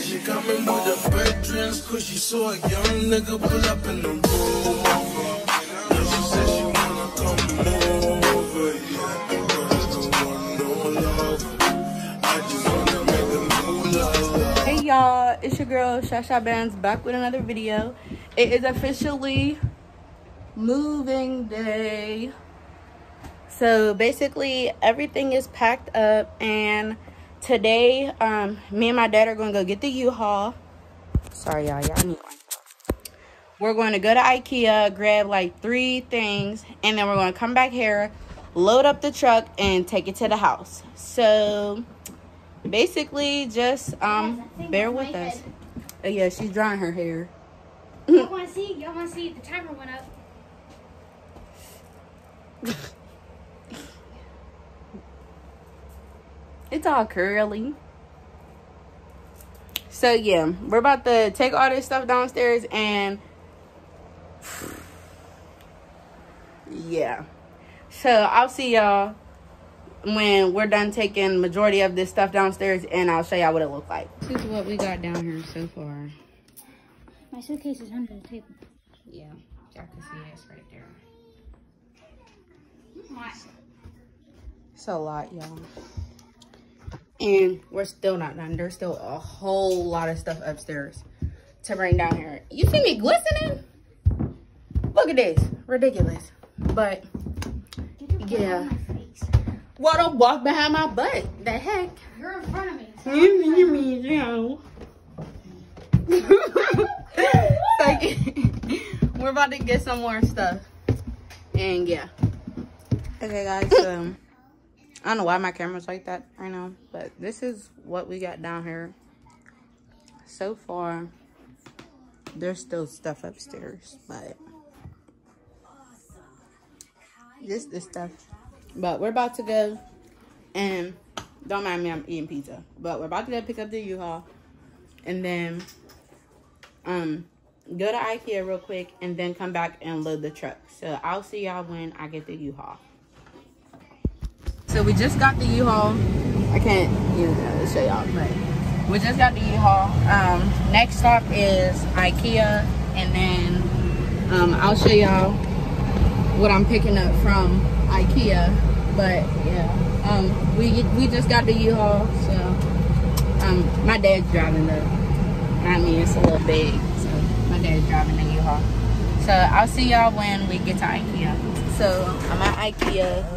She coming with the bedrooms, cause she saw a young nigga pull up in the room. Now she said she wanna come over, yeah. But I don't want no love. I just wanna make a new love. Hey y'all, it's your girl Shasha Bands back with another video. It is officially moving day. So basically everything is packed up, and today me and my dad are going to go get the U-Haul. Sorry y'all need one. We're going to go to IKEA, grab like 3 things, and then we're going to come back here, load up the truck, and take it to the house. So basically just bear with us. Oh yeah, she's drying her hair. Y'all want to see? Y'all want to see if the timer went up? It's all curly. So yeah, we're about to take all this stuff downstairs, and yeah. So I'll see y'all when we're done taking majority of this stuff downstairs, and I'll show y'all what it looks like. This is what we got down here so far. My suitcase is under the table. Yeah, y'all can see it's right there. It's a lot, y'all. And we're still not done. There's still a whole lot of stuff upstairs to bring down here. You see me glistening? Look at this. Ridiculous. But yeah. Why don't walk behind my butt? The heck? You're in front of me. So You mean, you we're about to get some more stuff. And yeah. Okay guys, I don't know why my camera's like that right now, but this is what we got down here. So far, there's still stuff upstairs, but this stuff. But we're about to go, and don't mind me, I'm eating pizza. But we're about to go pick up the U-Haul, and then go to IKEA real quick, and then come back and load the truck. So I'll see y'all when I get the U-Haul. So we just got the U-Haul. I can't even show y'all, but we just got the U-Haul. Next stop is IKEA, and then I'll show y'all what I'm picking up from IKEA. But yeah, we just got the U-Haul. So my dad's driving the. I mean, it's a little big, so my dad's driving the U-Haul. So I'll see y'all when we get to IKEA. So I'm at IKEA.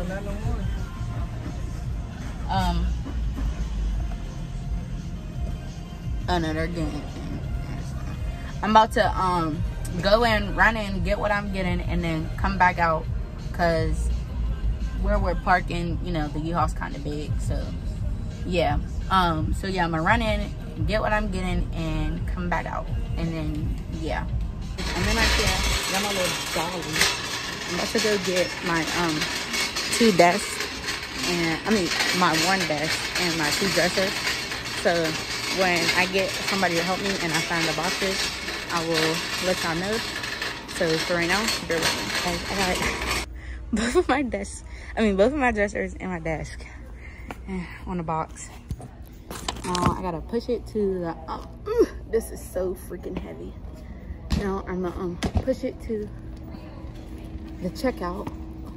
Oh no, they're getting. I'm about to go in, run in, get what I'm getting, and then come back out, cause where we're parking, you know, the U-Haul's kind of big. So yeah, so yeah, I'm gonna run in, get what I'm getting, and come back out, and then yeah. I'm in IKEA. Got my little dolly. I'm about to go get my 2 desks. And I mean my 1 desk and my 2 dressers. So when I get somebody to help me and I find the boxes, I will let y'all know. So for right now, bear with me. I got both of my desks, both of my dressers and my desk on the box. I gotta push it to the this is so freaking heavy. Now I'm gonna push it to the checkout.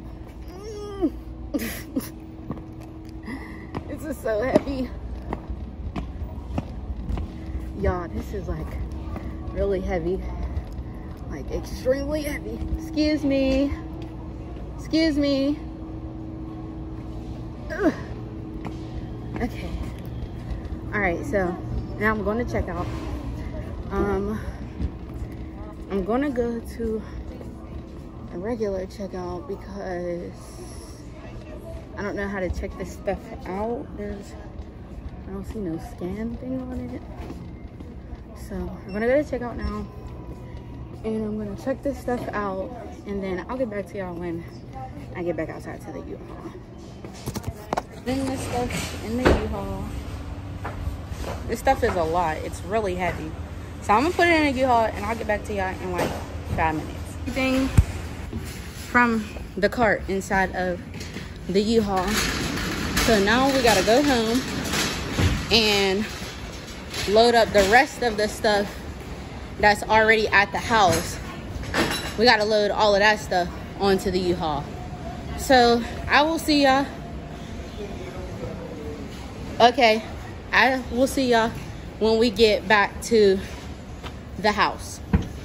This is so heavy. Y'all, this is like really heavy. Like extremely heavy. Excuse me. Excuse me. Ugh. Okay. Alright, so now I'm going to check out. I'm going to go to a regular checkout because I don't know how to check this stuff out. I don't see no scan thing on it. So I'm gonna go to checkout now, and I'm gonna check this stuff out, and then I'll get back to y'all when I get back outside to the U-Haul. Then this stuff in the U-Haul. This stuff is a lot. It's really heavy. So I'm gonna put it in the U-Haul, and I'll get back to y'all in like 5 minutes. Everything from the cart inside of the U-Haul. So now we gotta go home and load up the rest of the stuff that's already at the house. We gotta load all of that stuff onto the U-Haul. So I will see y'all. Okay, I will see y'all when we get back to the house.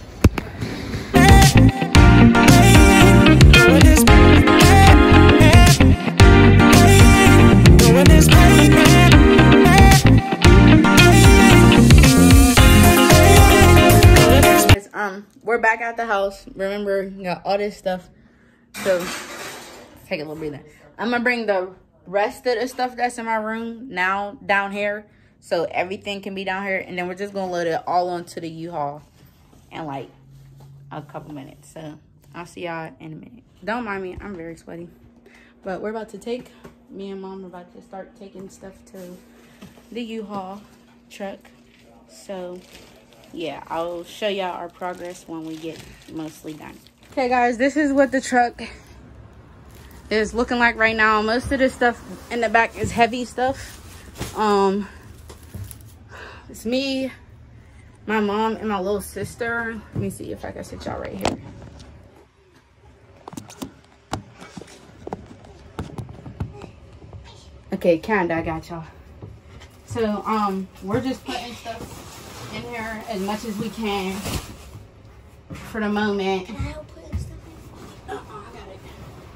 We're back at the house. Remember, you got all this stuff. So take a little breather. I'm gonna bring the rest of the stuff that's in my room now down here, so everything can be down here, and then we're just gonna load it all onto the U-Haul in like a couple minutes. So I'll see y'all in a minute. Don't mind me, I'm very sweaty. But we're about to take, me and mom are about to start taking stuff to the U-Haul truck. So yeah, I'll show y'all our progress when we get mostly done. Okay guys, this is what the truck is looking like right now. Most of the stuff in the back is heavy stuff. It's me, my mom, and my little sister. Let me see if I can sit y'all right here. Okay, kinda, I got y'all. So we're just putting stuff in here as much as we can for the moment. Can I help put stuff in? I got it.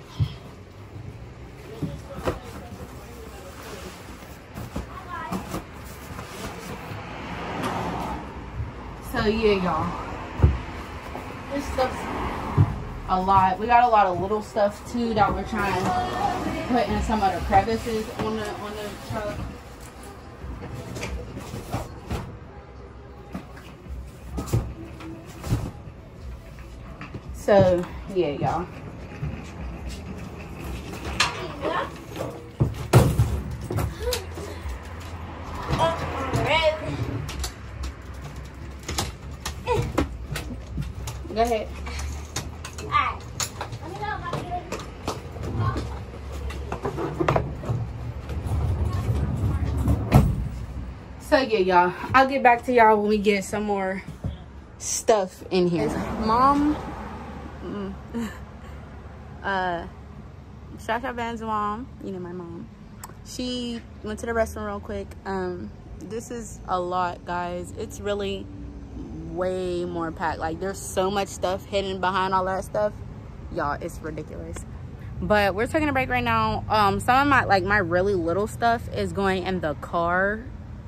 So yeah, y'all, this stuff's a lot. We got a lot of little stuff too that we're trying to put in some of the crevices on the truck. So yeah, y'all. Go ahead. Alright. Let me know if I can get it. So yeah, y'all, I'll get back to y'all when we get some more stuff in here. Mom, Shasha Van's mom, you know my mom, she went to the restroom real quick. This is a lot, guys. It's really way more packed. Like, there's so much stuff hidden behind all that stuff, y'all. It's ridiculous. But we're taking a break right now. Some of my really little stuff is going in the car,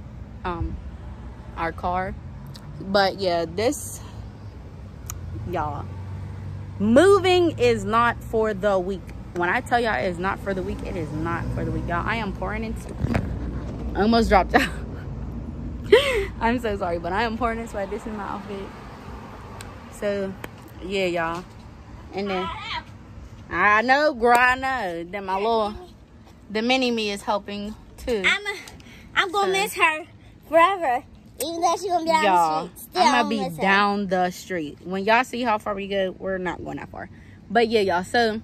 our car. But yeah, this, y'all, moving is not for the weak. When I tell y'all it's not for the weak, it is not for the weak, y'all. I am pouring into, I almost dropped out. I'm so sorry, but I am pouring in sweat. This is my outfit. So yeah, y'all. And then I know, girl, I know that my little, the mini me is helping too. I'm gonna miss her forever. Even though she's gonna be down the street. Still, I'm gonna be down the street. When y'all see how far we go, we're not going that far. But yeah, y'all. So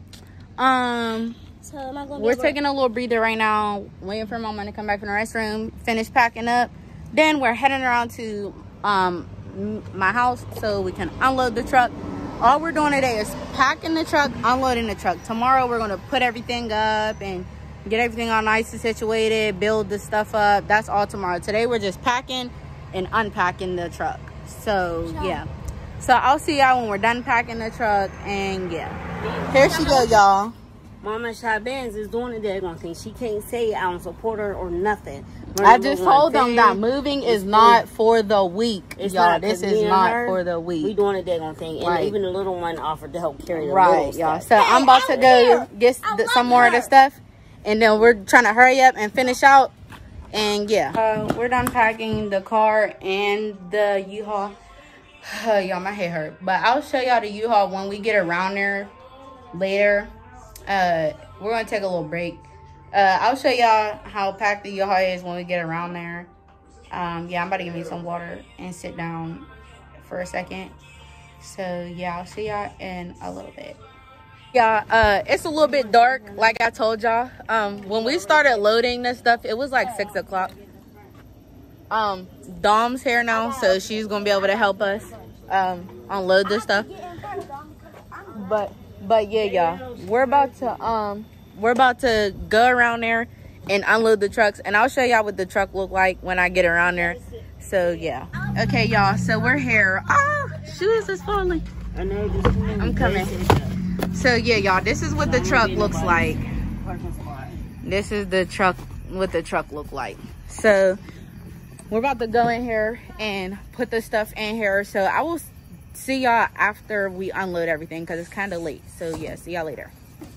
we're taking a little breather right now, waiting for mama to come back from the restroom, finish packing up. Then we're heading around to my house so we can unload the truck. All we're doing today is packing the truck, unloading the truck. Tomorrow we're gonna put everything up and get everything all nice and situated, build the stuff up. That's all tomorrow. Today we're just packing and unpacking the truck. So yeah, so I'll see y'all when we're done packing the truck. And yeah, here she go, y'all. Mama Shabans is doing the daggone thing. She can't say I don't support her or nothing. I just told them that moving is not for the weak, y'all. This is not for the weak. We doing the daggone thing, and right. Even the little one offered to help carry the right, little y'all. stuff. So I'm about to go get some more of the stuff, and then we're trying to hurry up and finish out. And yeah, we're done packing the car and the U-Haul. Y'all, my head hurt, but I'll show y'all the U-Haul when we get around there later. We're gonna take a little break. I'll show y'all how packed the U-Haul is when we get around there. Yeah, I'm about to give me some water and sit down for a second. So yeah, I'll see y'all in a little bit. Yeah, it's a little bit dark, like I told y'all. When we started loading this stuff, it was like 6 o'clock. Dom's here now, so she's gonna be able to help us unload this stuff. But yeah, y'all, we're about to go around there and unload the trucks, and I'll show y'all what the truck look like when I get around there. So yeah. Okay, y'all, so we're here. Oh, shoes is falling. I'm coming. So yeah, y'all, this is what the truck looks like. This is the truck, what the truck look like. So we're about to go in here and put the stuff in here. So I will see y'all after we unload everything, because it's kind of late. So yeah, see y'all later.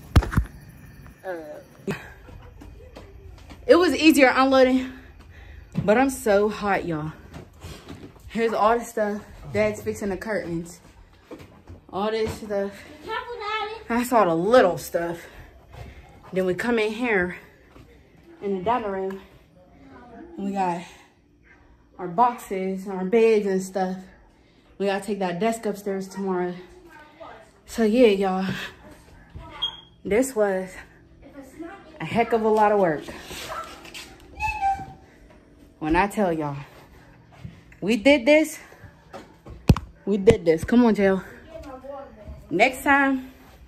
It was easier unloading, but I'm so hot, y'all. Here's all the stuff. Dad's fixing the curtains. All this stuff. That's all the little stuff. Then we come in here in the dining room, and we got our boxes, our beds and stuff. We gotta take that desk upstairs tomorrow. So yeah, y'all, this was a heck of a lot of work. When I tell y'all, we did this. Come on, Jill. Next time,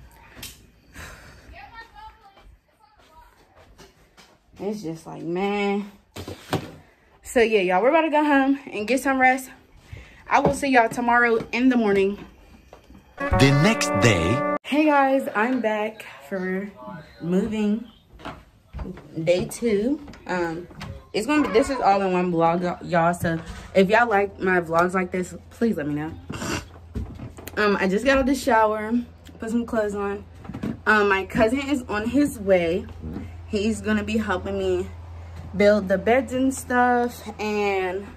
it's just like, man. So yeah, y'all, we're about to go home and get some rest. I will see y'all tomorrow in the morning. The next day. Hey guys, I'm back for moving day 2. It's gonna be, this is all in one vlog, y'all. So if y'all like my vlogs like this, please let me know. I just got out of the shower, put some clothes on. My cousin is on his way. He's gonna be helping me build the beds and stuff. And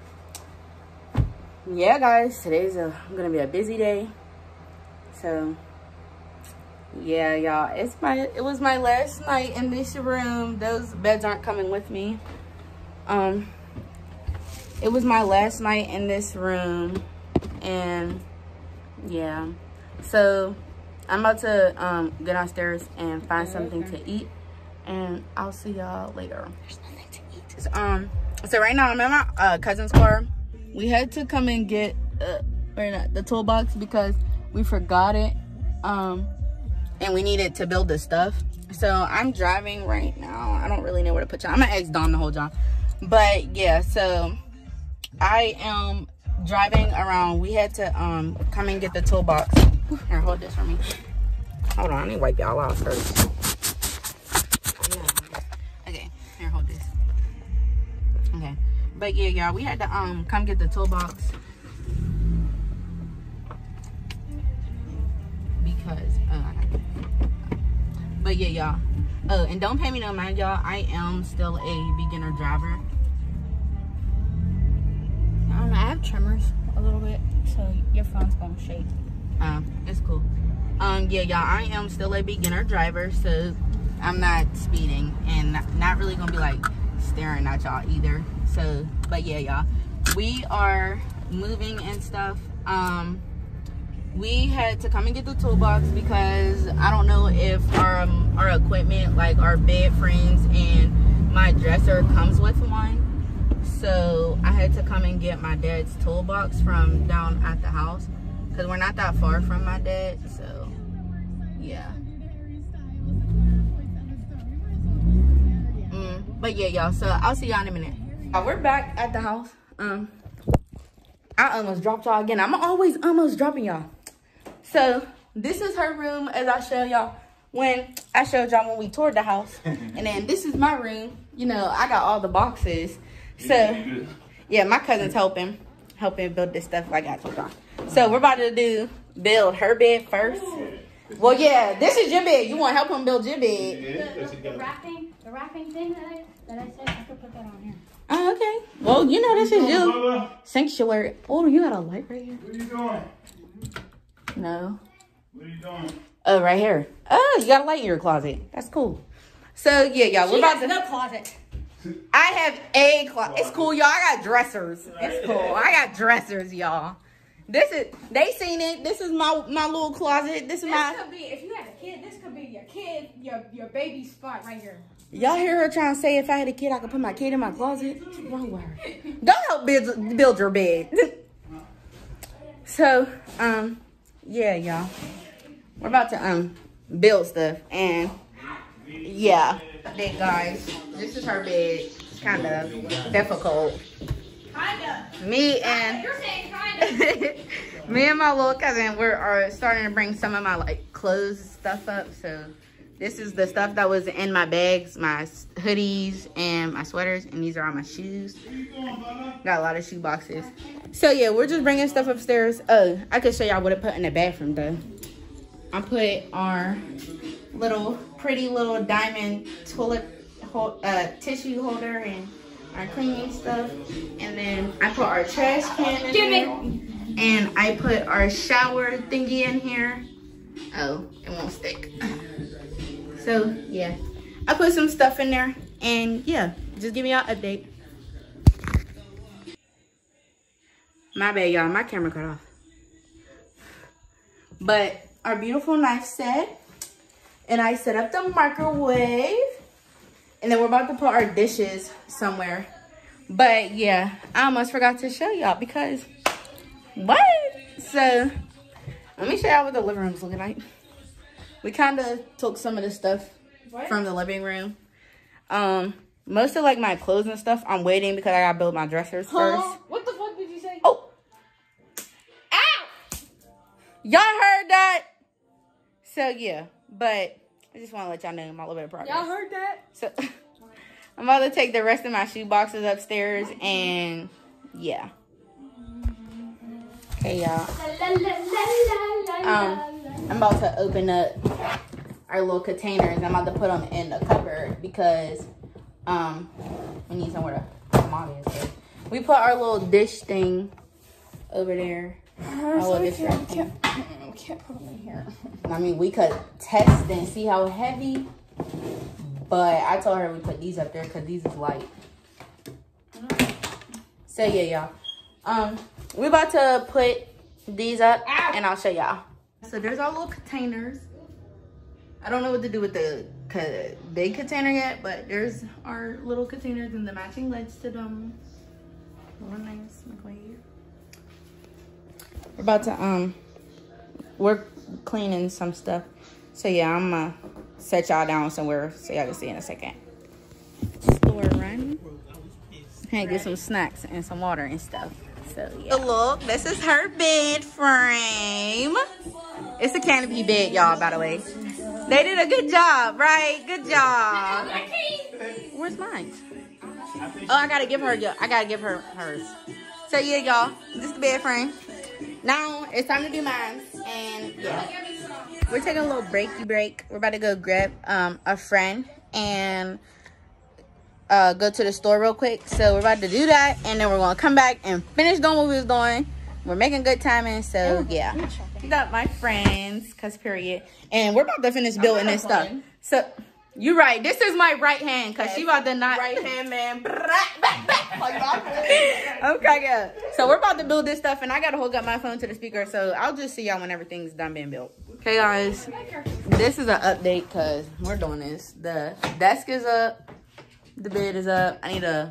yeah, guys, today's gonna be a busy day. So yeah, y'all, it was my last night in this room. Those beds aren't coming with me. It was my last night in this room, and yeah, so I'm about to go downstairs and find something to eat, and I'll see y'all later. There's nothing to eat. So right now I'm in my cousin's car. We had to come and get the toolbox because we forgot it, and we needed to build the stuff. So I'm driving right now. I don't really know where to put y'all. I'm gonna ask Dom to hold y'all. But yeah, so I am driving around. We had to come and get the toolbox. Here, hold this for me. Hold on, I need to wipe y'all out first. Okay, here, hold this. Okay, but yeah, y'all, we had to come get the toolbox because but yeah, y'all. Oh, and don't pay me no mind, y'all. I am still a beginner driver. I don't know, I have tremors a little bit, so your phone's gonna shake. It's cool. Yeah, y'all, I am still a beginner driver, so I'm not speeding and not really gonna be like staring at y'all either. So, but yeah, y'all, we are moving and stuff. We had to come and get the toolbox because I don't know if our equipment, like our bed frames and my dresser, comes with one. So I had to come and get my dad's toolbox from down at the house because we're not that far from my dad. So yeah. But yeah, y'all, so I'll see y'all in a minute. We're back at the house. I almost dropped y'all again. I'm always almost dropping y'all. So this is her room, as I showed y'all when I showed y'all when we toured the house. And then this is my room. You know, I got all the boxes. So yeah, my cousin's helping build this stuff like I told y'all. So we're about to build her bed first. Well, yeah, this is your bed. You want to help him build your bed? The wrapping thing that I said I could put that on here. Oh, okay. Well, you know this is you. Sanctuary. Oh, you got a light right here? What are you doing? No. What are you doing? Oh, right here. Oh, you got a light in your closet. That's cool. So yeah, y'all, we're about to. No closet. I have a closet. It's cool, y'all. I got dressers. It's cool. I got dressers, y'all. This is, they seen it. This is my little closet. This is my. This could be, if you had a kid, this could be your kid, your baby spot right here. Y'all hear her trying to say if I had a kid, I could put my kid in my closet? What's wrong with her? Don't help build your bed. So, yeah, y'all. We're about to, build stuff. And, yeah. Big guys. This is her bed. It's kind of difficult. Me and... You're saying kinda. Me and my little cousin, are starting to bring some of my, like, clothes stuff up. So, this is the stuff that was in my bags, my hoodies and my sweaters, and these are all my shoes. Got a lot of shoe boxes. So yeah, we're just bringing stuff upstairs. Oh, I could show y'all what I put in the bathroom though. I put our pretty little diamond toilet tissue holder and our cleaning stuff, and then I put our trash can in there, and I put our shower thingy in here. Oh, it won't stick. So, yeah. I put some stuff in there. And, yeah. Just give me y'all an update. My bad, y'all. My camera cut off. But, our beautiful knife set. And I set up the microwave. And then we're about to put our dishes somewhere. But, yeah. I almost forgot to show y'all because... What? So, let me show y'all what the living room's looking like. We kind of took some of the stuff from the living room. Most of like my clothes and stuff, I'm waiting because I gotta build my dressers first. What the fuck did you say? Oh! Ow! Y'all heard that? So yeah, but I just want to let y'all know my little bit of progress. Y'all heard that? So I'm about to take the rest of my shoe boxes upstairs and yeah. Okay, y'all. I'm about to open up our little containers. I'm about to put them in the cupboard because we need somewhere to put them on. So we put our little dish thing over there. We can't put them in here. I mean, we could test and see how heavy, but I told her we put these up there because these is light. So yeah, y'all. We about to put these up and I'll show y'all. So there's our little containers. I don't know what to do with the big container yet, but there's our little containers and the matching lids to them. One nice microwave. We're about to we're cleaning some stuff. So yeah, I'm gonna set y'all down somewhere so y'all can see in a second. Store run. Hey, get some snacks and some water and stuff. So yeah. Look, this is her bed frame. It's a canopy bed, y'all, by the way. They did a good job, right? Good job. Where's mine? Oh, I gotta give her hers. So yeah, y'all, this is the bed frame. Now it's time to do mine. And yeah, we're taking a little break. We're about to go grab a friend and go to the store real quick. So we're about to do that, and then we're gonna come back and finish doing what we was doing. We're making good timing, so yeah. We got my friends, cause period. And we're about to finish building this stuff. So you're right. This is my right hand, cause she about to not right hand man. Okay, yeah. So we're about to build this stuff, and I gotta hook up my phone to the speaker. So I'll just see y'all when everything's done being built. Okay, guys. This is an update, cause we're doing this. The desk is up. The bed is up. I need a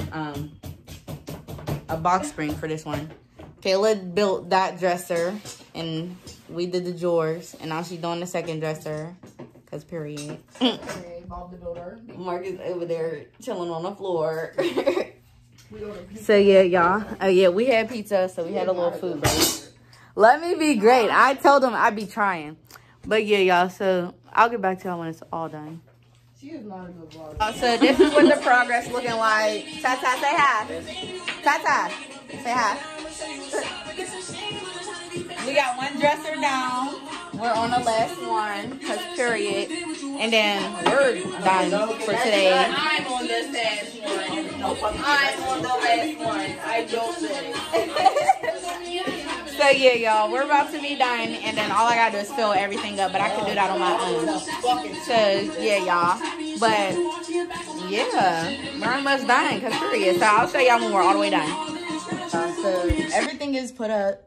box spring for this one. Kayla built that dresser, and we did the drawers, and now she's doing the second dresser, cause period. Bob the builder. Mark is over there chilling on the floor. So yeah, y'all. Oh yeah, we had pizza, so we had a little food break. Let me be great. I told him I'd be trying, but yeah, y'all. So I'll get back to y'all when it's all done. She is not a good vlogger. So this is what the progress looking like. Tata, say hi. Tata, say hi. We got one dresser down. We're on the last one, cause period. And then we're done for today. I'm on the last one. I'm on the last one. I don't say. So yeah, y'all, we're about to be done, and then all I gotta do is fill everything up, but I can do that on my own. So yeah, y'all. But yeah, we're almost done, cause period. So I'll show y'all when we're all the way done. So everything is put up.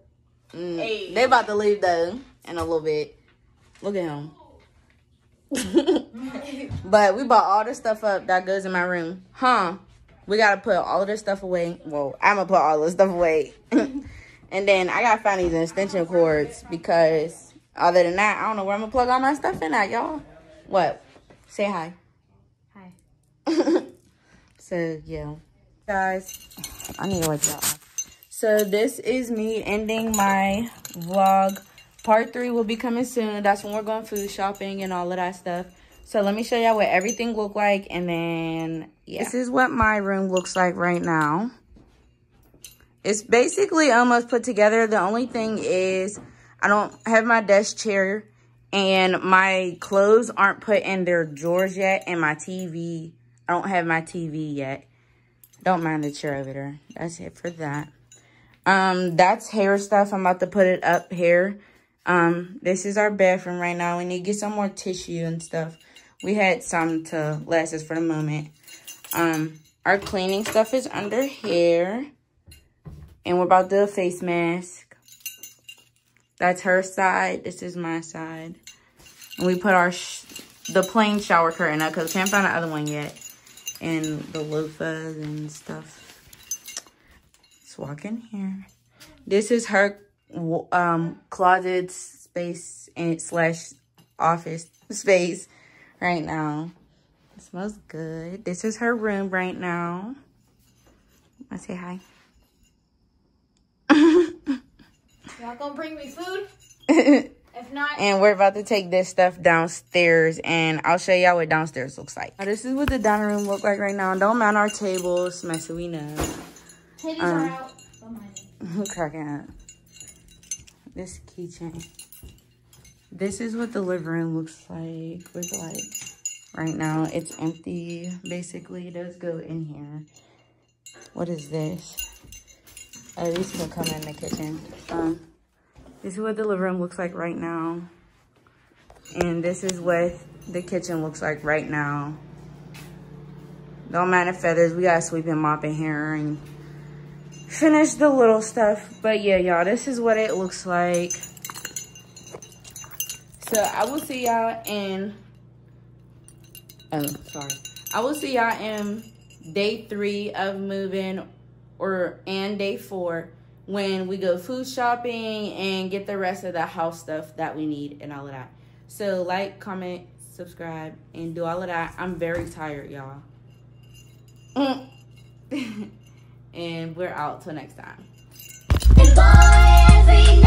They about to leave though in a little bit. Look at him. But we bought all the stuff up that goes in my room. We gotta put all of this stuff away. Well, I'm gonna put all this stuff away. And then I gotta find these extension cords because other than that, I don't know where I'm gonna plug all my stuff in at, y'all. What? Say hi. Hi. So, yeah. Guys, I need to wipe that off. So, this is me ending my vlog. Part 3 will be coming soon. That's when we're going food shopping and all of that stuff. So, let me show y'all what everything look like. And then, yeah. This is what my room looks like right now. It's basically almost put together. The only thing is I don't have my desk chair. And my clothes aren't put in their drawers yet. And my TV, I don't have my TV yet. Don't mind the chair over there. That's it for that. That's hair stuff. I'm about to put it up here. This is our bathroom right now. We need to get some more tissue and stuff. We had some to last us for the moment. Our cleaning stuff is under here. And we're about to do a face mask. That's her side. This is my side. And we put our the plain shower curtain up because we can't find the other one yet. And the loofahs and stuff. Let's walk in here. This is her closet space and / office space right now. It smells good. This is her room right now. I say hi. Y'all gonna bring me food? If not, and we're about to take this stuff downstairs, and I'll show y'all what downstairs looks like. Now, this is what the dining room looks like right now. Don't mind our table. It's messy, we know. titties are out. Don't mind it. I'm cracking up. This keychain. This is what the living room looks like with the light. Right now, it's empty. Basically, it does go in here. What is this? Oh, these can come in the kitchen. This is what the living room looks like right now. And this is what the kitchen looks like right now. Don't mind the feathers. We gotta sweep and mop in here and finish the little stuff. But yeah, y'all, this is what it looks like. So I will see y'all in, I will see y'all in day 3 of moving, and day 4 when we go food shopping and get the rest of the house stuff that we need and all of that. So like, comment, subscribe, and do all of that. I'm very tired, y'all. And we're out till next time.